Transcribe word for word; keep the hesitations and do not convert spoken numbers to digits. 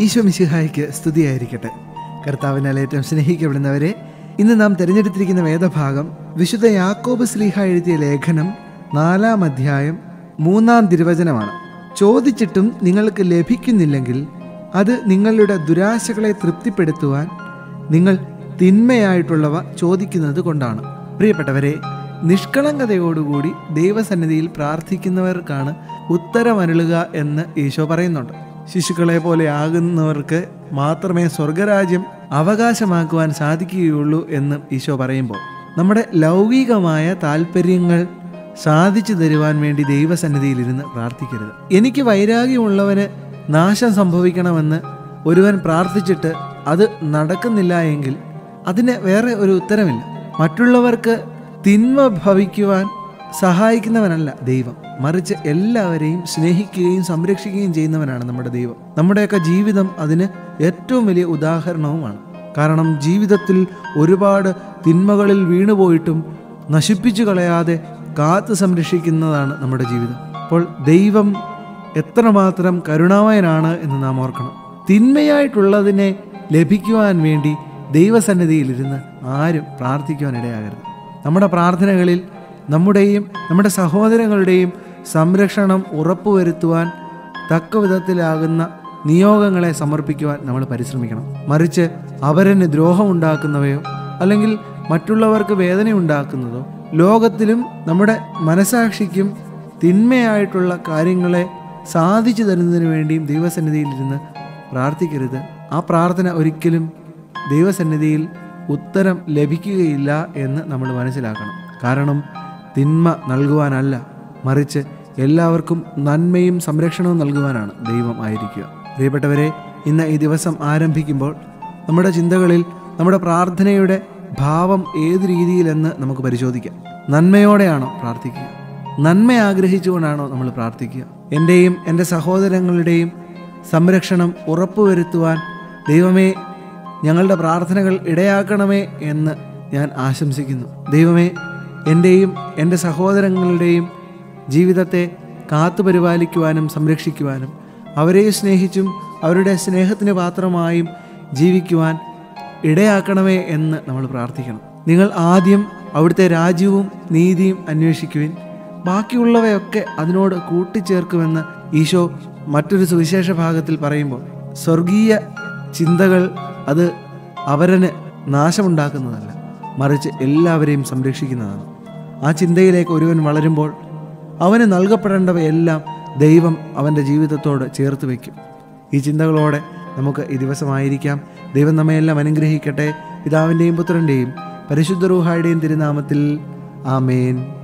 ഈശോ മിശിഹായ്ക്ക് സ്തുതിയായിരിക്കട്ടെ. കർത്താവിനാൽ ഏറ്റവും സ്നേഹിക്കപ്പെടുന്നവരെ, ഇന്ന് നാം തിരഞ്ഞെടുത്തിരിക്കുന്ന വേദഭാഗം വിശുദ്ധ യാക്കോബ് ശ്ലീഹ എഴുതിയ ലേഖനം നാലാം അധ്യായം മൂന്നാം തിരുവചനമാണ്. ചോദിച്ചിട്ടും നിങ്ങൾക്ക് ലഭിക്കുന്നില്ലെങ്കിൽ അത് നിങ്ങളുടെ ദുരാശകളെ തൃപ്തിപ്പെടുത്തുവാൻ നിങ്ങൾ തിന്മയായിട്ടുള്ളവ ചോദിക്കുന്നത് കൊണ്ടാണ്. പ്രിയപ്പെട്ടവരെ, നിഷ്കളങ്കതയോടുകൂടി ദൈവസന്നിധിയിൽ പ്രാർത്ഥിക്കുന്നവർക്കാണ് ഉത്തരമരുളുക എന്ന് ഈശോ പറയുന്നുണ്ട്. ശിശുക്കളെ പോലെ ആകുന്നവർക്ക് മാത്രമേ സ്വർഗരാജ്യം അവകാശമാക്കുവാൻ സാധിക്കുകയുള്ളൂ എന്ന് ഈശോ പറയുമ്പോൾ, നമ്മുടെ ലൗകികമായ താല്പര്യങ്ങൾ സാധിച്ചു തരുവാൻ വേണ്ടി ദൈവസന്നിധിയിലിരുന്ന് പ്രാർത്ഥിക്കരുത്. എനിക്ക് വൈരാഗ്യമുള്ളവന് നാശം സംഭവിക്കണമെന്ന് ഒരുവൻ പ്രാർത്ഥിച്ചിട്ട് അത് നടക്കുന്നില്ല എങ്കിൽ അതിന് വേറെ ഒരു ഉത്തരമില്ല. മറ്റുള്ളവർക്ക് തിന്മ ഭവിക്കുവാൻ സഹായിക്കുന്നവനല്ല ദൈവം, മറിച്ച് എല്ലാവരെയും സ്നേഹിക്കുകയും സംരക്ഷിക്കുകയും ചെയ്യുന്നവനാണ് നമ്മുടെ ദൈവം. നമ്മുടെയൊക്കെ ജീവിതം അതിന് ഏറ്റവും വലിയ ഉദാഹരണവുമാണ്. കാരണം ജീവിതത്തിൽ ഒരുപാട് തിന്മകളിൽ വീണുപോയിട്ടും നശിപ്പിച്ചു കളയാതെ കാത്തു സംരക്ഷിക്കുന്നതാണ് നമ്മുടെ ജീവിതം. അപ്പോൾ ദൈവം എത്രമാത്രം കരുണാമയനാണ് എന്ന് നാം ഓർക്കണം. തിന്മയായിട്ടുള്ളതിനെ ലഭിക്കുവാൻ വേണ്ടി ദൈവസന്നിധിയിലിരുന്ന് ആരും പ്രാർത്ഥിക്കുവാൻ ഇടയാകരുത്. നമ്മുടെ പ്രാർത്ഥനകളിൽ നമ്മുടെയും നമ്മുടെ സഹോദരങ്ങളുടെയും സംരക്ഷണം ഉറപ്പുവരുത്തുവാൻ തക്ക വിധത്തിലാകുന്ന നിയോഗങ്ങളെ സമർപ്പിക്കുവാൻ നമ്മൾ പരിശ്രമിക്കണം. മറിച്ച് അവരെന്നെ ദ്രോഹമുണ്ടാക്കുന്നവയോ അല്ലെങ്കിൽ മറ്റുള്ളവർക്ക് വേദന ഉണ്ടാക്കുന്നതോ ലോകത്തിലും നമ്മുടെ മനസാക്ഷിക്കും തിന്മയായിട്ടുള്ള കാര്യങ്ങളെ സാധിച്ചു തരുന്നതിന് വേണ്ടിയും ദൈവസന്നിധിയിലിരുന്ന് പ്രാർത്ഥിക്കരുത്. ആ പ്രാർത്ഥന ഒരിക്കലും ദൈവസന്നിധിയിൽ ഉത്തരം ലഭിക്കുകയില്ല എന്ന് നമ്മൾ മനസ്സിലാക്കണം. കാരണം തിന്മ നൽകുവാനല്ല, മറിച്ച് എല്ലാവർക്കും നന്മയും സംരക്ഷണവും നൽകുവാനാണ് ദൈവം ആയിരിക്കുക. പ്രിയപ്പെട്ടവരെ, ഇന്ന് ഈ ദിവസം ആരംഭിക്കുമ്പോൾ നമ്മുടെ ചിന്തകളിൽ നമ്മുടെ പ്രാർത്ഥനയുടെ ഭാവം ഏത് രീതിയിലെന്ന് നമുക്ക് പരിശോധിക്കാം. നന്മയോടെയാണോ പ്രാർത്ഥിക്കുക? നന്മ ആഗ്രഹിച്ചുകൊണ്ടാണോ നമ്മൾ പ്രാർത്ഥിക്കുക? എൻ്റെയും എൻ്റെ സഹോദരങ്ങളുടെയും സംരക്ഷണം ഉറപ്പുവരുത്തുവാൻ ദൈവമേ ഞങ്ങളുടെ പ്രാർത്ഥനകൾ ഇടയാക്കണമേ എന്ന് ഞാൻ ആശംസിക്കുന്നു. ദൈവമേ, എൻ്റെയും എൻ്റെ സഹോദരങ്ങളുടെയും ജീവിതത്തെ കാത്തുപരിപാലിക്കുവാനും സംരക്ഷിക്കുവാനും അവരെ സ്നേഹിച്ചും അവരുടെ സ്നേഹത്തിന് പാത്രമായും ജീവിക്കുവാൻ ഇടയാക്കണമേ എന്ന് നമ്മൾ പ്രാർത്ഥിക്കണം. നിങ്ങൾ ആദ്യം അവിടുത്തെ രാജ്യവും നീതിയും അന്വേഷിക്കുവിൻ, ബാക്കിയുള്ളവയൊക്കെ അതിനോട് കൂട്ടിച്ചേർക്കുമെന്ന് ഈശോ മറ്റൊരു സുവിശേഷ ഭാഗത്തിൽ പറയുമ്പോൾ, സ്വർഗീയ ചിന്തകൾ അത് അവരന് നാശമുണ്ടാക്കുന്നതല്ല, മറിച്ച് എല്ലാവരെയും സംരക്ഷിക്കുന്നതാണ്. ആ ചിന്തയിലേക്ക് ഒരുവൻ വളരുമ്പോൾ അവന് നൽകപ്പെടേണ്ടവയെല്ലാം ദൈവം അവൻ്റെ ജീവിതത്തോട് ചേർത്ത് വയ്ക്കും. ഈ ചിന്തകളോടെ നമുക്ക് ഈ ദിവസമായിരിക്കാം. ദൈവം നമ്മയെല്ലാം അനുഗ്രഹിക്കട്ടെ. പിതാവിൻ്റെയും പുത്രൻ്റെയും പരിശുദ്ധ റൂഹായുടെയും തിരുനാമത്തിൽ ആമേൻ.